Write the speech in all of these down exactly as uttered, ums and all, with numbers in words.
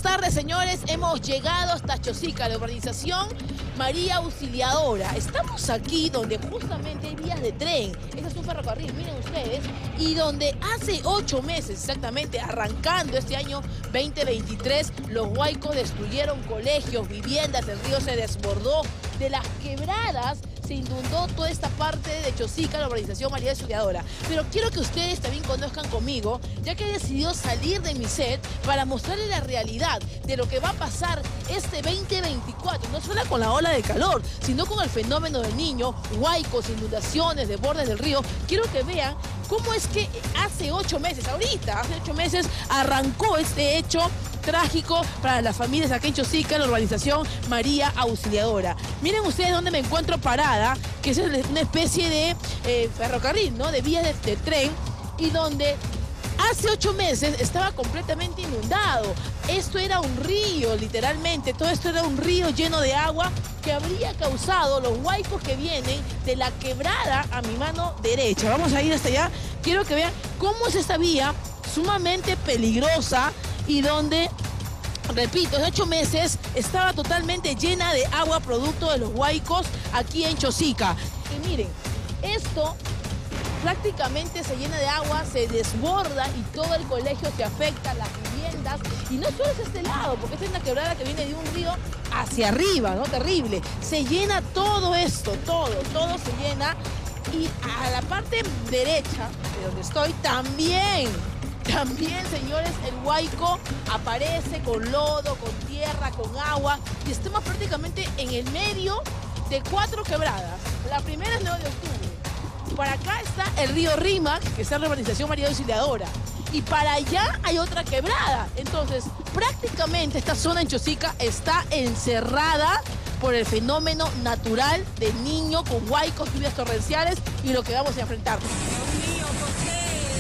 tardes, señores. Hemos llegado hasta Chosica, la urbanización María Auxiliadora. Estamos aquí donde justamente hay vías de tren. Este es un ferrocarril, miren ustedes. Y donde hace ocho meses, exactamente, arrancando este año veinte veintitrés, los huaicos destruyeron colegios, viviendas, el río se desbordó. De las quebradas se inundó toda esta parte de Chosica, la urbanización María Auxiliadora. Pero quiero que ustedes también conozcan conmigo, ya que he decidido salir de mi set para mostrarles la realidad de lo que va a pasar este veinte veinticuatro, no solo con la ola de calor, sino con el fenómeno del niño, huaicos, inundaciones, desbordes del río. Quiero que vean cómo es que hace ocho meses, ahorita, hace ocho meses, arrancó este hecho trágico para las familias aquí en Chosica, en la urbanización María Auxiliadora. Miren ustedes dónde me encuentro parada, que es una especie de eh, ferrocarril, ¿no? De vías de, de tren, y donde hace ocho meses estaba completamente inundado. Esto era un río, literalmente. Todo esto era un río lleno de agua que habría causado los huaicos que vienen de la quebrada a mi mano derecha. Vamos a ir hasta allá. Quiero que vean cómo es esta vía sumamente peligrosa y donde, repito, en ocho meses estaba totalmente llena de agua producto de los huaicos aquí en Chosica. Y miren, esto prácticamente se llena de agua, se desborda y todo el colegio se afecta, las viviendas. Y no solo es este lado, porque esta es una quebrada que viene de un río hacia arriba, ¿no? Terrible. Se llena todo esto, todo, todo se llena. Y a la parte derecha de donde estoy también, también, señores, el huaico aparece con lodo, con tierra, con agua. Y estamos prácticamente en el medio de cuatro quebradas. La primera es nueve de octubre. Para acá está el río Rímac, que está en la urbanización María Auxiliadora. Y para allá hay otra quebrada. Entonces, prácticamente esta zona en Chosica está encerrada por el fenómeno natural de niño con huaicos, lluvias torrenciales y lo que vamos a enfrentar. Dios mío, ¿por qué?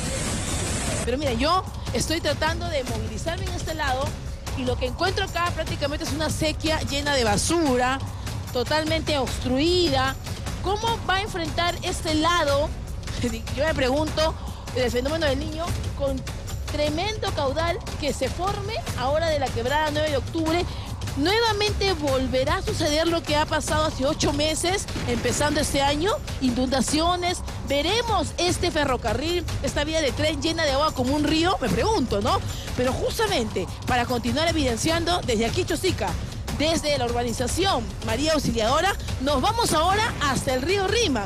Pero mira, yo estoy tratando de movilizarme en este lado y lo que encuentro acá prácticamente es una sequía llena de basura, totalmente obstruida. ¿Cómo va a enfrentar este lado? Yo me pregunto, el fenómeno del niño con tremendo caudal que se forme ahora de la quebrada nueve de octubre. Nuevamente volverá a suceder lo que ha pasado hace ocho meses, empezando este año, inundaciones. Veremos este ferrocarril, esta vía de tren llena de agua como un río, me pregunto, ¿no? Pero justamente para continuar evidenciando desde aquí Chosica, desde la urbanización María Auxiliadora, nos vamos ahora hasta el río Rímac.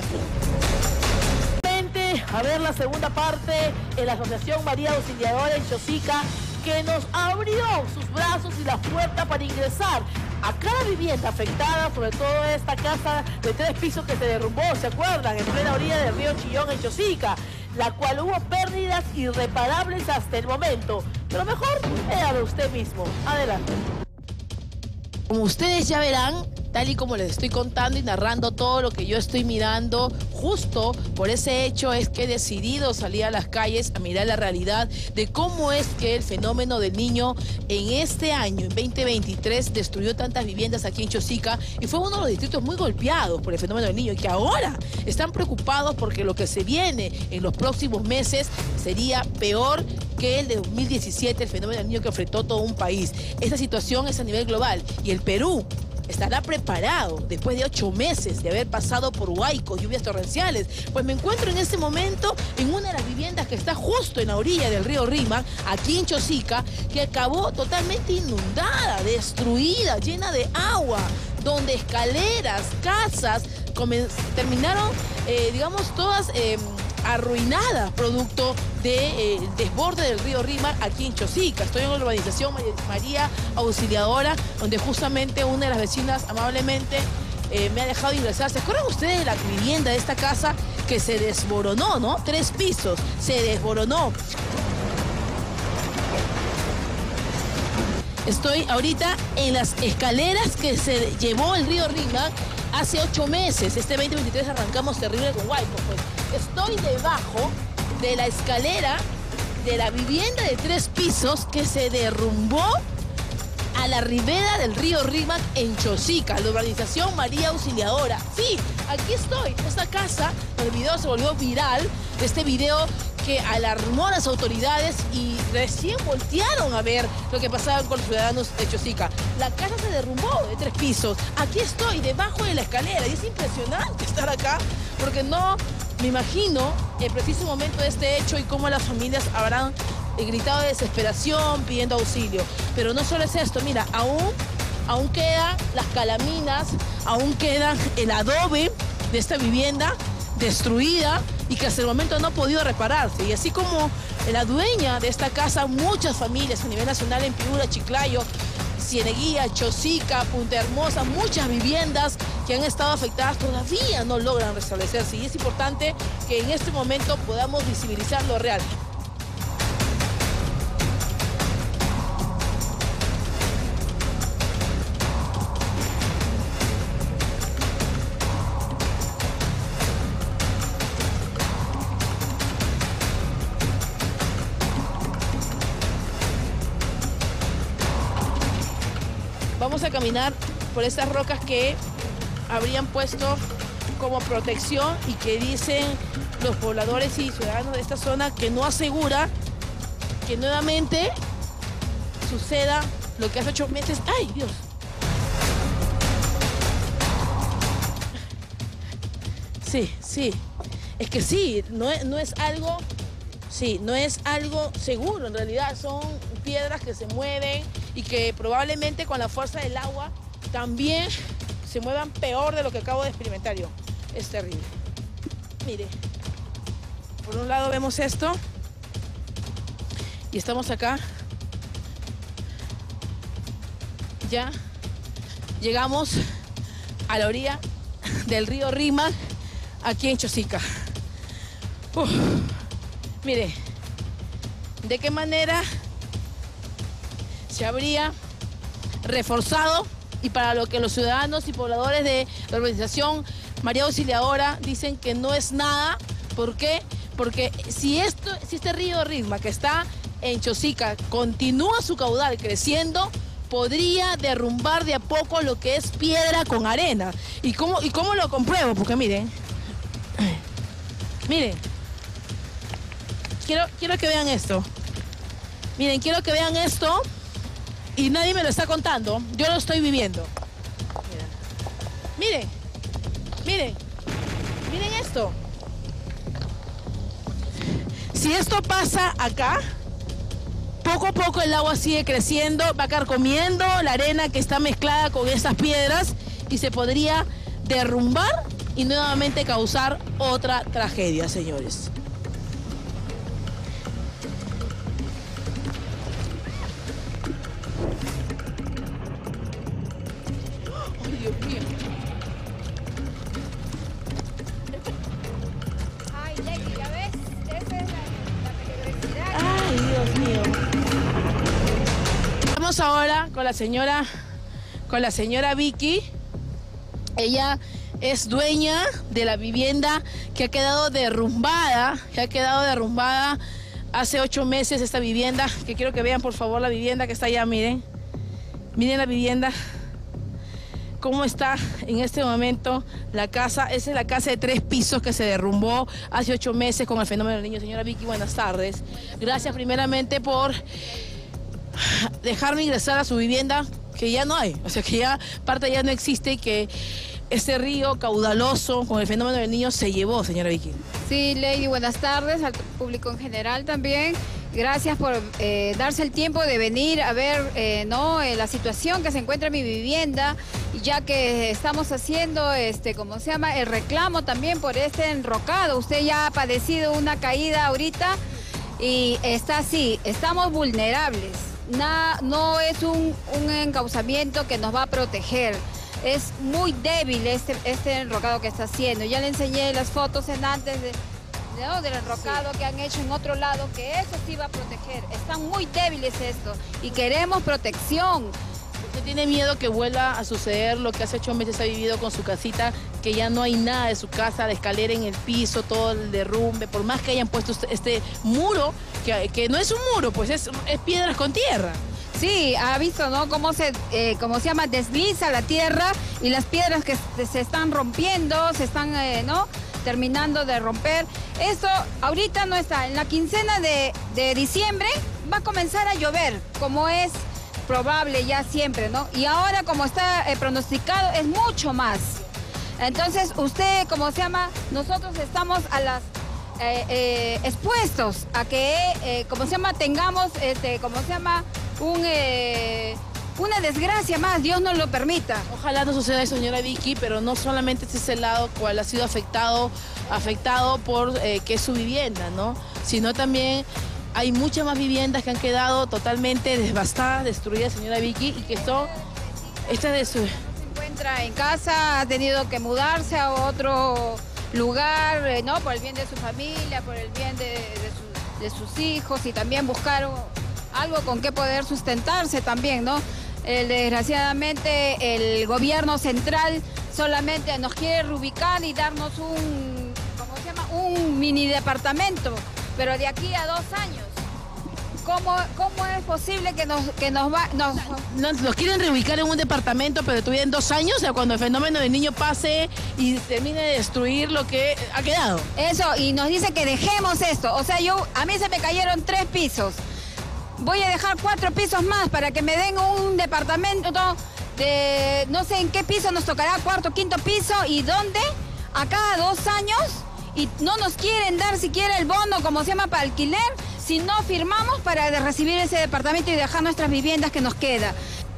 A ver la segunda parte en la Asociación María Auxiliadora en Chosica, que nos abrió sus brazos y las puertas para ingresar a cada vivienda afectada, sobre todo esta casa de tres pisos que se derrumbó, ¿se acuerdan? En plena orilla del río Chillón en Chosica, la cual hubo pérdidas irreparables hasta el momento. Pero mejor, véalo usted mismo. Adelante. Como ustedes ya verán, tal y como les estoy contando y narrando todo lo que yo estoy mirando, justo por ese hecho es que he decidido salir a las calles a mirar la realidad de cómo es que el fenómeno del niño en este año, en veinte veintitrés, destruyó tantas viviendas aquí en Chosica y fue uno de los distritos muy golpeados por el fenómeno del niño y que ahora están preocupados porque lo que se viene en los próximos meses sería peor que el de dos mil diecisiete, el fenómeno del niño que afectó todo un país. Esta situación es a nivel global y el Perú estará preparado después de ocho meses de haber pasado por huaicos, lluvias torrenciales. Pues me encuentro en este momento en una de las viviendas que está justo en la orilla del río Rímac, aquí en Chosica, que acabó totalmente inundada, destruida, llena de agua, donde escaleras, casas terminaron, eh, digamos, todas eh, arruinadas producto del de, desborde del río Rímac aquí en Chosica. Estoy en la urbanización María Auxiliadora, donde justamente una de las vecinas amablemente eh, me ha dejado ingresar. ¿Se acuerdan ustedes de la vivienda de esta casa que se desboronó, no? Tres pisos, se desboronó. Estoy ahorita en las escaleras que se llevó el río Rímac hace ocho meses. Este veinte veintitrés arrancamos terrible con huaicos. Pues estoy debajo de la escalera de la vivienda de tres pisos que se derrumbó a la ribera del río Rímac en Chosica, la urbanización María Auxiliadora. Sí, aquí estoy, esta casa, el video se volvió viral, este video que alarmó a las autoridades y recién voltearon a ver lo que pasaba con los ciudadanos de Chosica. La casa se derrumbó de tres pisos. Aquí estoy, debajo de la escalera, y es impresionante estar acá, porque no me imagino el preciso momento de este hecho y cómo las familias habrán eh, gritado de desesperación pidiendo auxilio. Pero no solo es esto, mira, aún, aún quedan las calaminas, aún quedan el adobe de esta vivienda destruida y que hasta el momento no ha podido repararse. Y así como la dueña de esta casa, muchas familias a nivel nacional en Piura, Chiclayo, Cieneguía, Chosica, Punta Hermosa, muchas viviendas que han estado afectadas todavía no logran restablecerse. Y es importante que en este momento podamos visibilizar lo real. Vamos a caminar por estas rocas que habrían puesto como protección y que dicen los pobladores y ciudadanos de esta zona que no asegura que nuevamente suceda lo que hace ocho meses. ¡Ay, Dios! Sí, sí. Es que sí, no es, no es algo... Sí, no es algo seguro, en realidad son piedras que se mueven y que probablemente con la fuerza del agua también se muevan peor de lo que acabo de experimentar yo. Es terrible. Mire, por un lado vemos esto y estamos acá. Ya llegamos a la orilla del río Rímac, aquí en Chosica. Uf. Mire, de qué manera se habría reforzado y para lo que los ciudadanos y pobladores de la organización María Auxiliadora dicen que no es nada. ¿Por qué? Porque si, esto, si este río Rímac que está en Chosica continúa su caudal creciendo, podría derrumbar de a poco lo que es piedra con arena. ¿Y cómo, y cómo lo compruebo? Porque miren, miren. Quiero, quiero que vean esto. Miren, quiero que vean esto y nadie me lo está contando. Yo lo estoy viviendo. Miren, miren, miren esto. Si esto pasa acá, poco a poco el agua sigue creciendo, va carcomiendo la arena que está mezclada con esas piedras y se podría derrumbar y nuevamente causar otra tragedia, señores. Ahora con la señora con la señora Vicky. Ella es dueña de la vivienda que ha quedado derrumbada, que ha quedado derrumbada hace ocho meses esta vivienda, que quiero que vean por favor la vivienda que está allá, miren. Miren la vivienda, cómo está en este momento la casa. Esa es la casa de tres pisos que se derrumbó hace ocho meses con el fenómeno del niño. Señora Vicky, buenas tardes. Gracias primeramente por dejarme ingresar a su vivienda, que ya no hay, o sea que ya parte ya no existe y que este río caudaloso con el fenómeno del niño se llevó, señora Vicky. Sí, Lady, buenas tardes al público en general también. Gracias por eh, darse el tiempo de venir a ver eh, ¿no? eh, la situación que se encuentra en mi vivienda, ya que estamos haciendo, este, ¿cómo se llama?, el reclamo también por este enrocado. Usted ya ha padecido una caída ahorita y está así, estamos vulnerables. Na, no es un, un encauzamiento que nos va a proteger. Es muy débil este, este enrocado que está haciendo. Ya le enseñé las fotos en antes de, ¿no? del enrocado sí. que han hecho en otro lado, que eso sí va a proteger. Están muy débiles esto y queremos protección. ¿Usted tiene miedo que vuelva a suceder lo que hace ocho meses ha vivido con su casita, que ya no hay nada de su casa, de escalera en el piso, todo el derrumbe, por más que hayan puesto este muro, que, que no es un muro, pues es, es piedras con tierra? Sí, ha visto, ¿no?, cómo se, eh, cómo se llama, desliza la tierra y las piedras que se están rompiendo, se están, eh, ¿no?, terminando de romper. Esto ahorita no está. En la quincena de, de diciembre va a comenzar a llover, como es probable ya siempre, ¿no? Y ahora, como está eh, pronosticado, es mucho más. Entonces, usted, ¿cómo se llama? Nosotros estamos a las eh, eh, expuestos a que, eh, ¿cómo se llama? Tengamos, este, ¿cómo se llama? Un... Eh, Una desgracia más, Dios no lo permita. Ojalá no suceda eso, señora Vicky, pero no solamente es ese lado cual ha sido afectado, afectado por eh, que es su vivienda, ¿no? Sino también hay muchas más viviendas que han quedado totalmente devastadas, destruidas, señora Vicky, y que son... Esta de su... Se encuentra en casa, ha tenido que mudarse a otro lugar, eh, ¿no? Por el bien de su familia, por el bien de, de, su, de sus hijos, y también buscar algo con que poder sustentarse también, ¿no? Eh, desgraciadamente el gobierno central solamente nos quiere reubicar y darnos un, ¿cómo se llama? Un mini departamento, pero de aquí a dos años. ¿Cómo, cómo es posible que nos, que nos va... Nos... Nos, nos quieren reubicar en un departamento, pero todavía en dos años, o sea, cuando el fenómeno del niño pase y termine de destruir lo que ha quedado? Eso, y nos dice que dejemos esto. O sea, yo a mí se me cayeron tres pisos. Voy a dejar cuatro pisos más para que me den un departamento de no sé en qué piso nos tocará, cuarto, quinto piso, y dónde, a cada dos años, y no nos quieren dar siquiera el bono, como se llama, para alquiler, si no firmamos para recibir ese departamento y dejar nuestras viviendas que nos queda.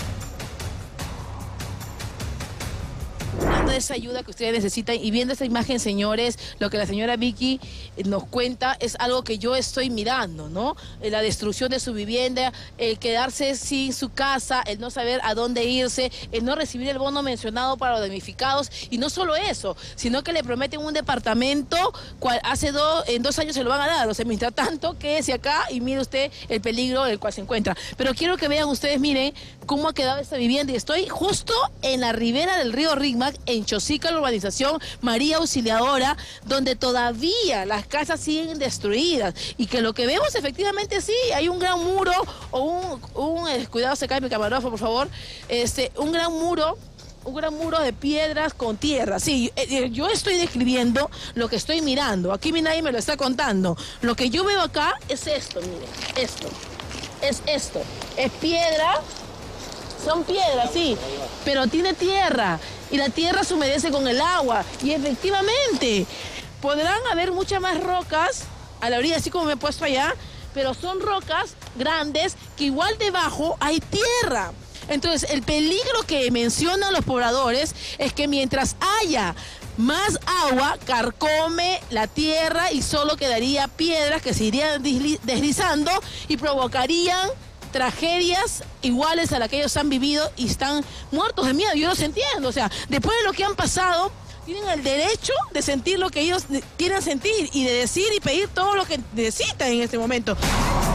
De esa ayuda que ustedes necesitan, y viendo esta imagen, señores, lo que la señora Vicky nos cuenta es algo que yo estoy mirando, ¿no? La destrucción de su vivienda, el quedarse sin su casa, el no saber a dónde irse, el no recibir el bono mencionado para los damnificados, y no solo eso, sino que le prometen un departamento cual hace dos, en dos años se lo van a dar. O sea, mientras tanto, quédese acá y mire usted el peligro en el cual se encuentra. Pero quiero que vean ustedes, miren cómo ha quedado esta vivienda, y estoy justo en la ribera del río Rímac, en Chosica, la urbanización María Auxiliadora, donde todavía las casas siguen destruidas, y que lo que vemos efectivamente sí, hay un gran muro o un, un eh, cuidado, se cae mi camarógrafo, por favor, este, un gran muro, un gran muro de piedras con tierra. Sí, eh, yo estoy describiendo lo que estoy mirando, aquí mi nadie me lo está contando. Lo que yo veo acá es esto, miren, esto, es esto, es piedra. Son piedras, sí, pero tiene tierra, y la tierra se humedece con el agua, y efectivamente podrán haber muchas más rocas a la orilla, así como me he puesto allá, pero son rocas grandes que igual debajo hay tierra. Entonces, el peligro que mencionan los pobladores es que mientras haya más agua, carcome la tierra y solo quedaría piedras que se irían deslizando y provocarían tragedias iguales a las que ellos han vivido, y están muertos de miedo. Yo los entiendo, o sea, después de lo que han pasado, tienen el derecho de sentir lo que ellos quieren sentir, y de decir y pedir todo lo que necesitan en este momento.